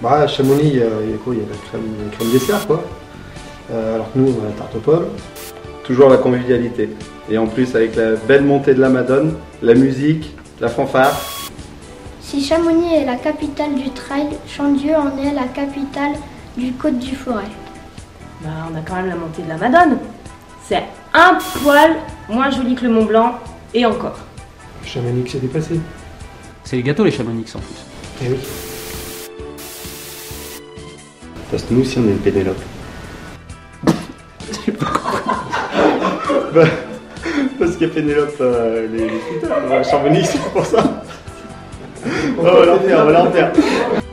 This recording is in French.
Bah, à Chamonix, il y a quoi? Il y a la crème dessert, quoi. Alors que nous, on a la tarte aux pommes. Toujours la convivialité. Et en plus, avec la belle montée de la Madone, la musique, la fanfare. Si Chamonix est la capitale du trail, Chandieu en est la capitale du Côte du Forêt. Bah, on a quand même la montée de la Madone. C'est un poil moins joli que le Mont Blanc, et encore. Chamonix s'est dépassé. C'est les gâteaux les Chamonix en plus. Eh oui. Parce que nous aussi, on est une Pénélope. Bah, parce qu'il y a Pénélope, les scooters, Chamonix, c'est pour ça. On va leur faire.